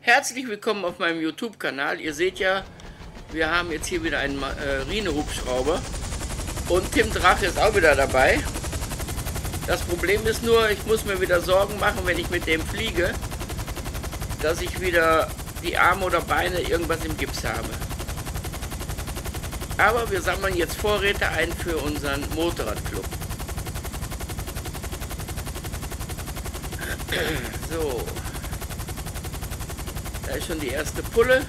Herzlich willkommen auf meinem YouTube-Kanal. Ihr seht ja, wir haben jetzt hier wieder einen Marine-Hubschrauber und Tim Drache ist auch wieder dabei. Das Problem ist nur, ich muss mir wieder Sorgen machen, wenn ich mit dem fliege, dass ich wieder die Arme oder Beine irgendwas im Gips habe. Aber wir sammeln jetzt Vorräte ein für unseren Motorradclub. So. Da ist schon die erste Pulle.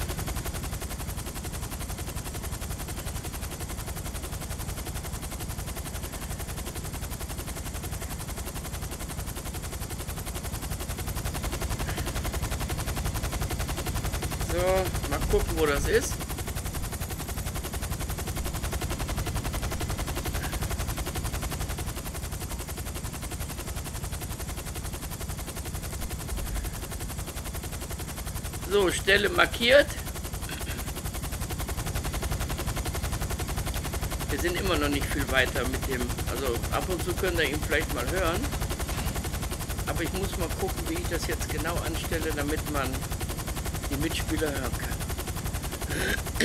So, mal gucken, wo das ist. So, Stelle markiert. Wir sind immer noch nicht viel weiter mit dem, also ab und zu könnt ihr ihn vielleicht mal hören. Aber ich muss mal gucken, wie ich das jetzt genau anstelle, damit man die Mitspieler hören kann.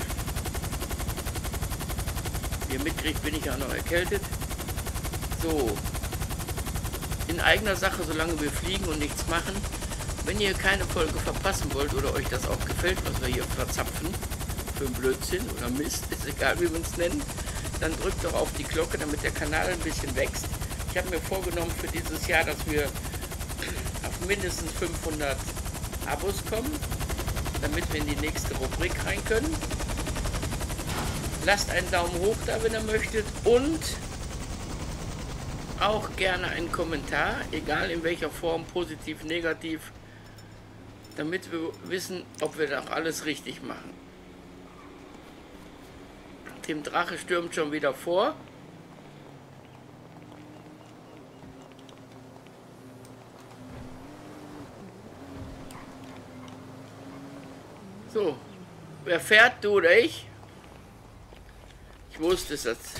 Wie ihr mitkriegt, bin ich auch noch erkältet. So, in eigener Sache, solange wir fliegen und nichts machen. Wenn ihr keine Folge verpassen wollt oder euch das auch gefällt, was wir hier verzapfen, für einen Blödsinn oder Mist, ist egal wie wir es nennen, dann drückt doch auf die Glocke, damit der Kanal ein bisschen wächst. Ich habe mir vorgenommen für dieses Jahr, dass wir auf mindestens 500 Abos kommen, damit wir in die nächste Rubrik rein können. Lasst einen Daumen hoch da, wenn ihr möchtet, und auch gerne einen Kommentar, egal in welcher Form, positiv, negativ, damit wir wissen, ob wir doch alles richtig machen. Tim Drache stürmt schon wieder vor. So, wer fährt, du oder ich? Ich wusste es jetzt.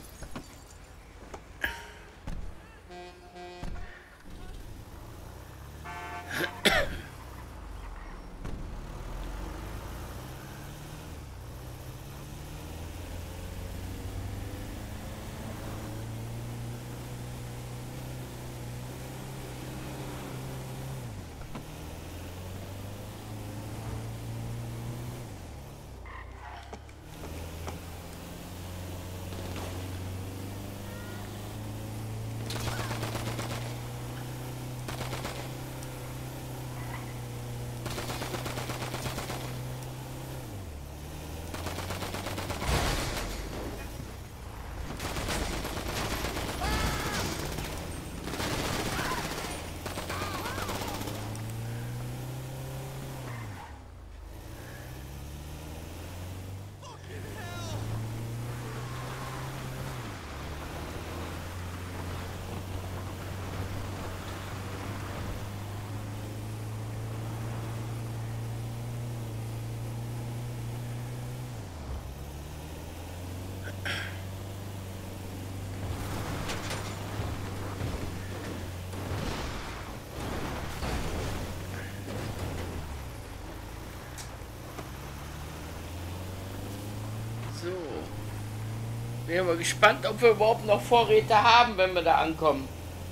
So. Bin aber gespannt, ob wir überhaupt noch Vorräte haben, wenn wir da ankommen.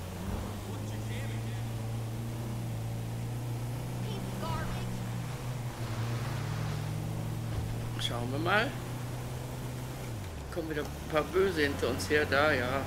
Schauen wir mal. Kommen wieder ein paar Böse hinter uns her, da, ja.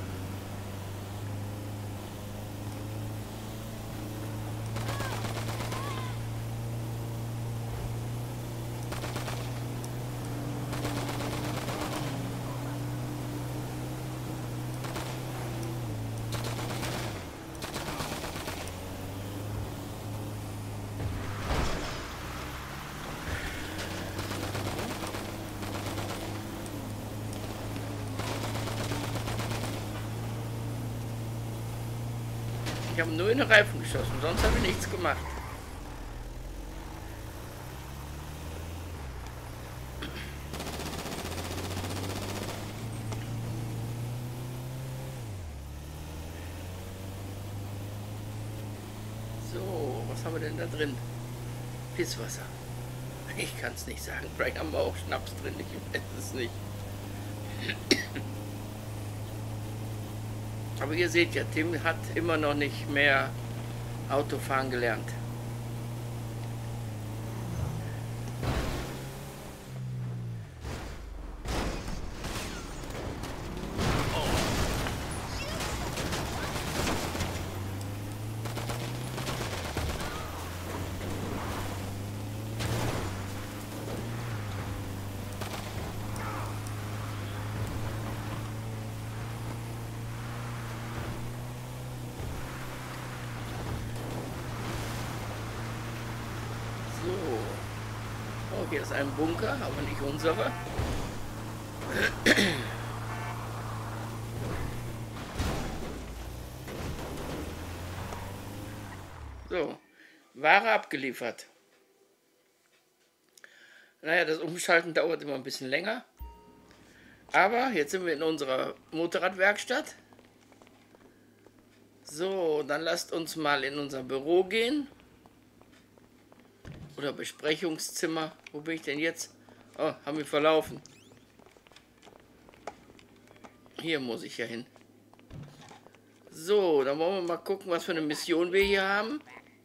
Ich habe nur in den Reifen geschossen, sonst habe ich nichts gemacht. So, was haben wir denn da drin? Pisswasser. Ich kann es nicht sagen. Vielleicht haben wir auch Schnaps drin. Ich weiß es nicht. Aber ihr seht ja, Tim hat immer noch nicht mehr Autofahren gelernt. Oh, hier ist ein Bunker, aber nicht unserer. So, Ware abgeliefert. Naja, das Umschalten dauert immer ein bisschen länger. Aber jetzt sind wir in unserer Motorradwerkstatt. So, dann lasst uns mal in unser Büro gehen. Oder Besprechungszimmer. Wo bin ich denn jetzt? Oh, haben wir verlaufen. Hier muss ich ja hin. So, dann wollen wir mal gucken, was für eine Mission wir hier haben.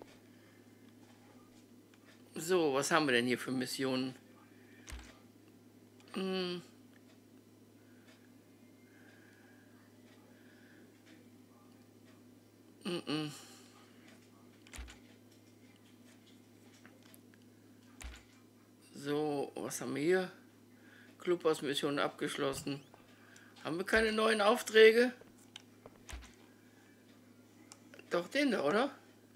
So, was haben wir denn hier für Missionen? So, was haben wir hier? Clubhausmission abgeschlossen. Haben wir keine neuen Aufträge? Doch den da, oder?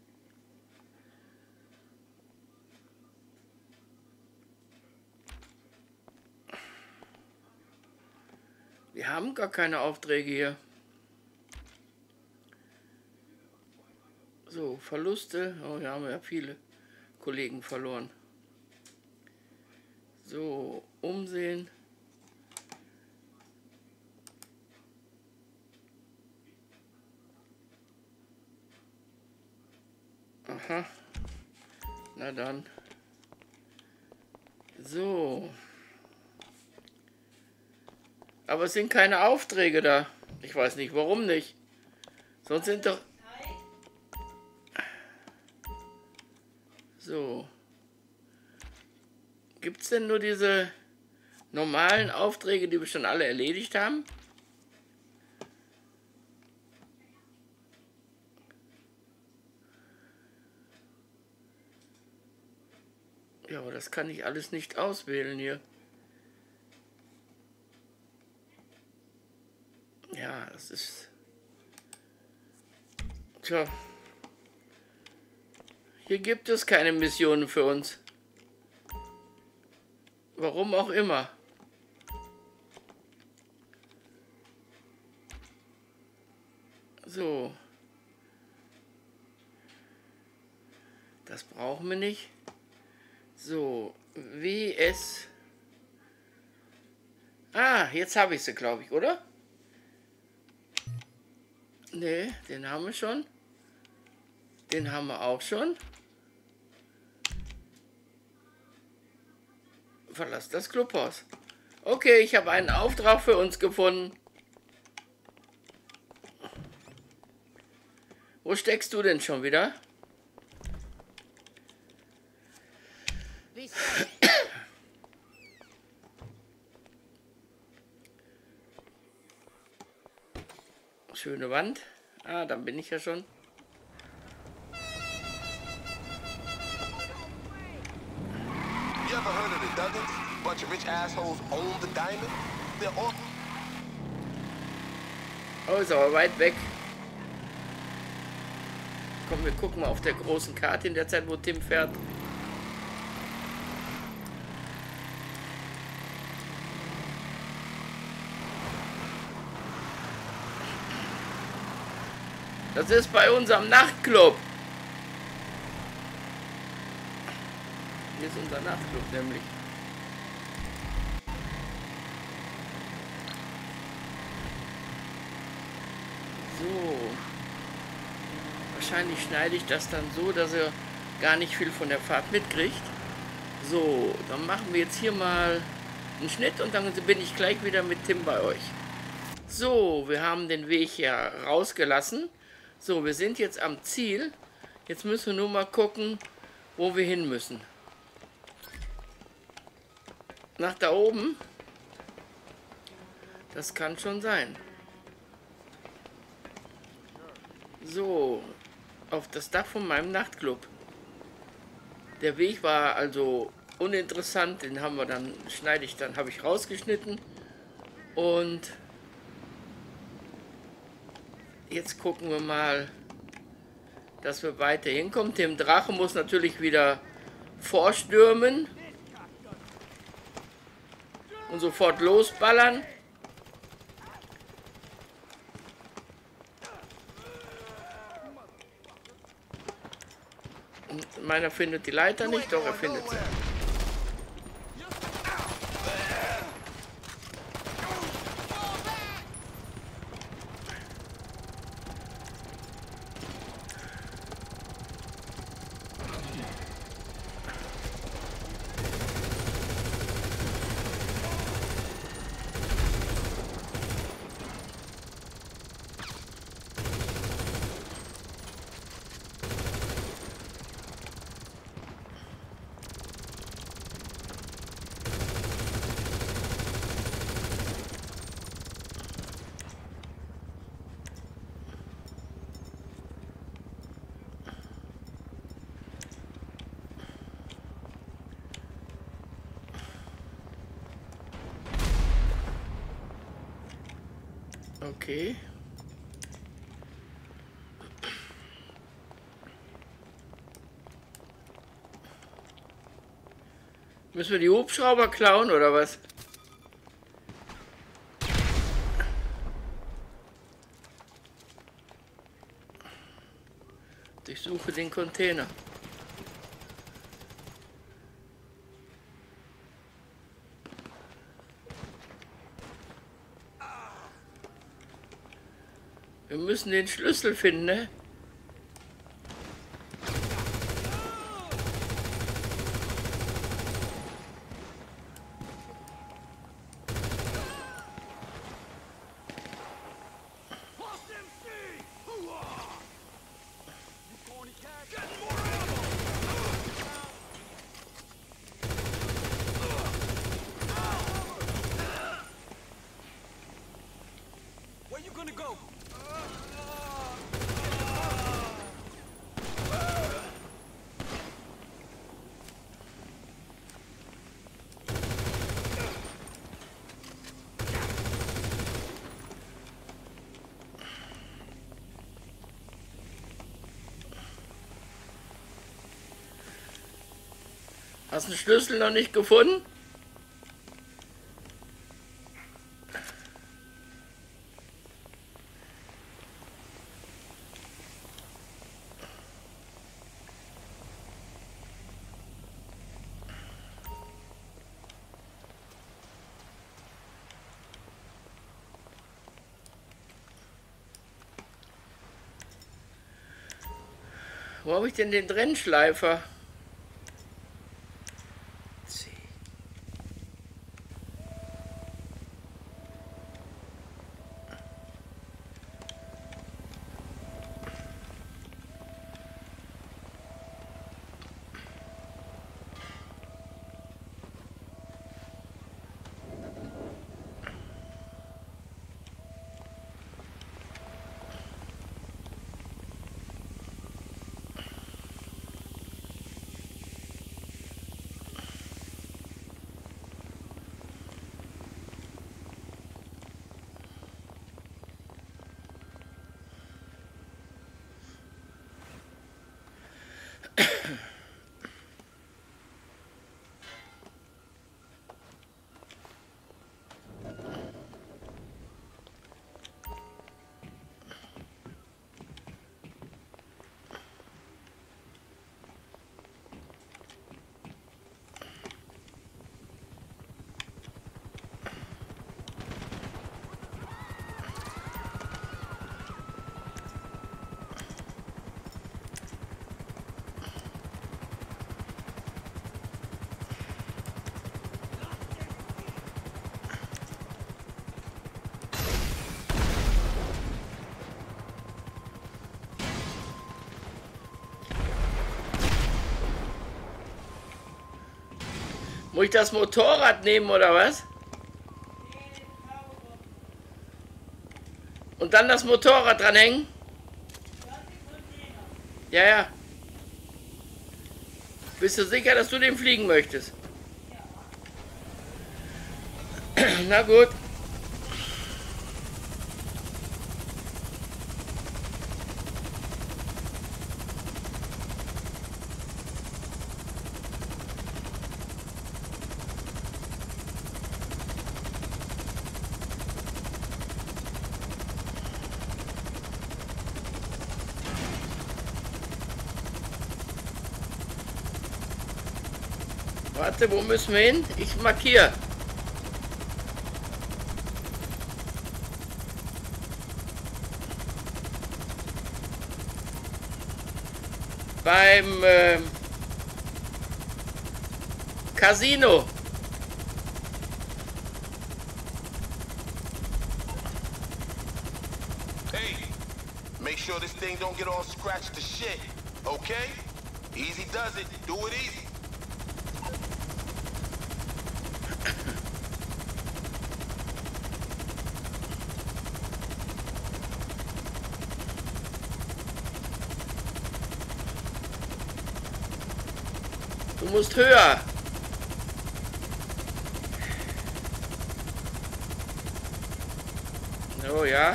Wir haben gar keine Aufträge hier. So, Verluste. Oh, hier haben wir ja viele Kollegen verloren. So, umsehen. Aha. Na dann. So. Aber es sind keine Aufträge da. Ich weiß nicht, warum nicht. Sonst sind doch... So. Gibt es denn nur diese normalen Aufträge, die wir schon alle erledigt haben? Ja, aber das kann ich alles nicht auswählen hier. Ja, das ist... Tja. Hier gibt es keine Missionen für uns. Warum auch immer. So. Das brauchen wir nicht. So. WS. Ah, jetzt habe ich sie, glaube ich, oder? Ne, den haben wir schon. Den haben wir auch schon. Verlass das Clubhaus. Okay, ich habe einen Auftrag für uns gefunden. Wo steckst du denn schon wieder? Schöne Wand. Ah, dann bin ich ja schon. You ever heard of the Duggins? Bunch of rich assholes own the diamond. They're all... Oh, ist aber weit weg. Komm, wir gucken mal auf der großen Karte in der Zeit, wo Tim fährt. Das ist bei unserem Nachtclub. Hier ist unser Nachtclub nämlich. So. Wahrscheinlich schneide ich das dann so, dass ihr gar nicht viel von der Fahrt mitkriegt. So, dann machen wir jetzt hier mal einen Schnitt und dann bin ich gleich wieder mit Tim bei euch. So, wir haben den Weg ja rausgelassen. So, wir sind jetzt am Ziel. Jetzt müssen wir nur mal gucken, wo wir hin müssen. Nach da oben? Das kann schon sein. So, auf das Dach von meinem Nachtclub. Der Weg war also uninteressant, den haben wir dann, habe ich rausgeschnitten. Und jetzt gucken wir mal, dass wir weiter hinkommen. Dem Drache muss natürlich wieder vorstürmen und sofort losballern. Und meiner findet die Leiter nicht, doch er findet sie. Okay. Müssen wir die Hubschrauber klauen oder was? Ich suche den Container. Wir müssen den Schlüssel finden, ne? Where you gonna go? Hast du den Schlüssel noch nicht gefunden? Wo habe ich denn den Trennschleifer? Muss ich das Motorrad nehmen oder was? Und dann das Motorrad dranhängen? Ja, ja. Bist du sicher, dass du den fliegen möchtest? Na gut. Warte, wo müssen wir hin? Ich markiere. Beim Casino. Hey, make sure this thing don't get all scratched to shit, okay? Easy does it. Do it easy. Du musst höher. Oh ja.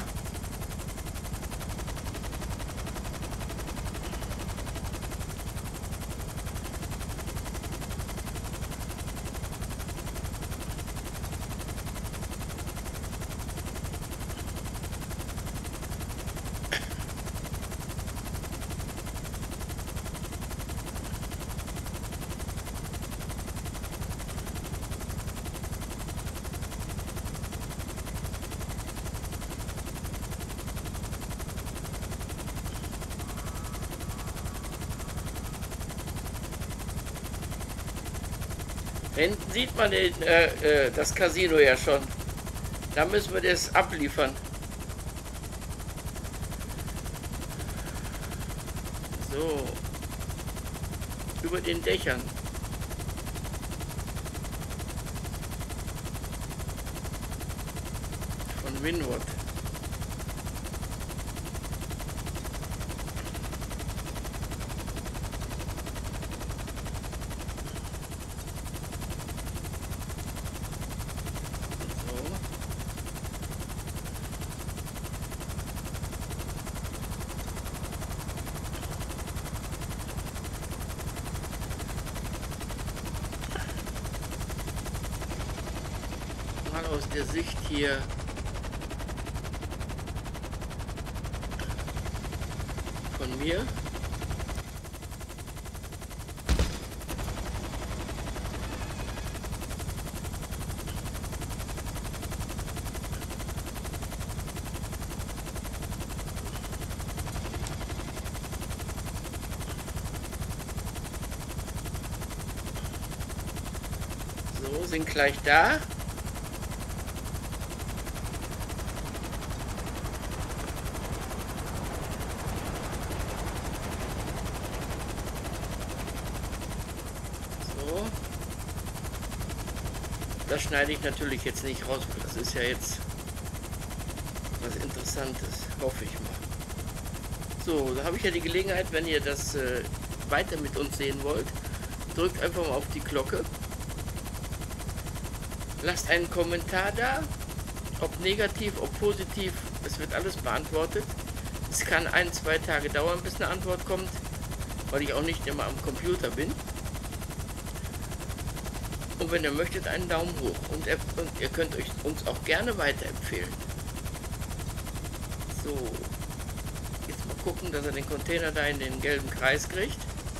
Hinten sieht man das Casino ja schon. Da müssen wir das abliefern. So. Über den Dächern. Von Windward. Aus der Sicht hier von mir. So, sind gleich da. Das schneide ich natürlich jetzt nicht raus, weil das ist ja jetzt was Interessantes, hoffe ich mal. So, da habe ich ja die Gelegenheit, wenn ihr das weiter mit uns sehen wollt, drückt einfach mal auf die Glocke. Lasst einen Kommentar da, ob negativ, ob positiv, es wird alles beantwortet. Es kann 1-2 Tage dauern, bis eine Antwort kommt, weil ich auch nicht immer am Computer bin. Und wenn ihr möchtet, einen Daumen hoch. Und ihr könnt uns auch gerne weiterempfehlen. So. Jetzt mal gucken, dass er den Container da in den gelben Kreis kriegt.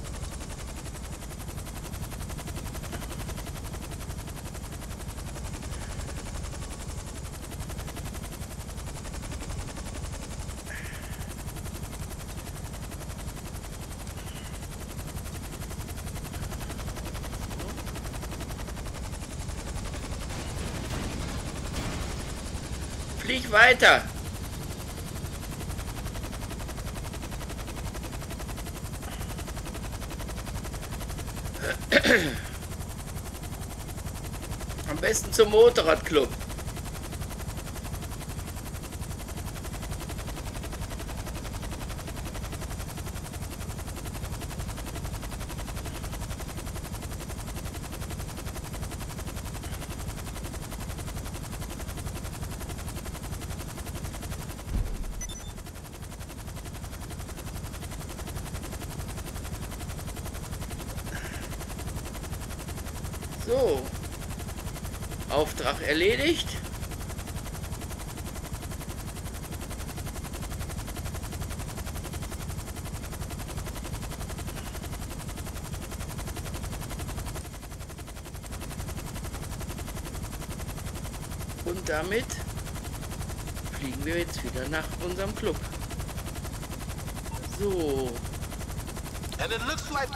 Flieg weiter. besten zum Motorradclub. So, Auftrag erledigt. Und damit fliegen wir jetzt wieder nach unserem Club. So. And it looks like...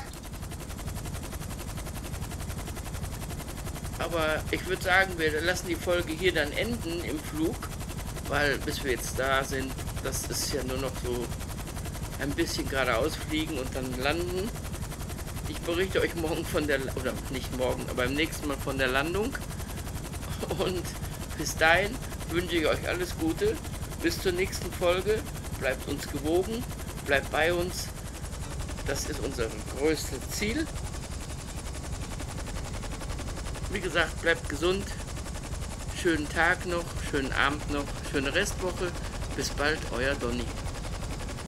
Aber ich würde sagen, wir lassen die Folge hier dann enden im Flug, weil bis wir jetzt da sind, das ist ja nur noch so ein bisschen geradeaus fliegen und dann landen. Ich berichte euch morgen von der, oder nicht morgen, aber beim nächsten Mal von der Landung. Und bis dahin wünsche ich euch alles Gute. Bis zur nächsten Folge. Bleibt uns gewogen, bleibt bei uns. Das ist unser größtes Ziel. Wie gesagt, bleibt gesund. Schönen Tag noch, schönen Abend noch, schöne Restwoche. Bis bald, euer Donny.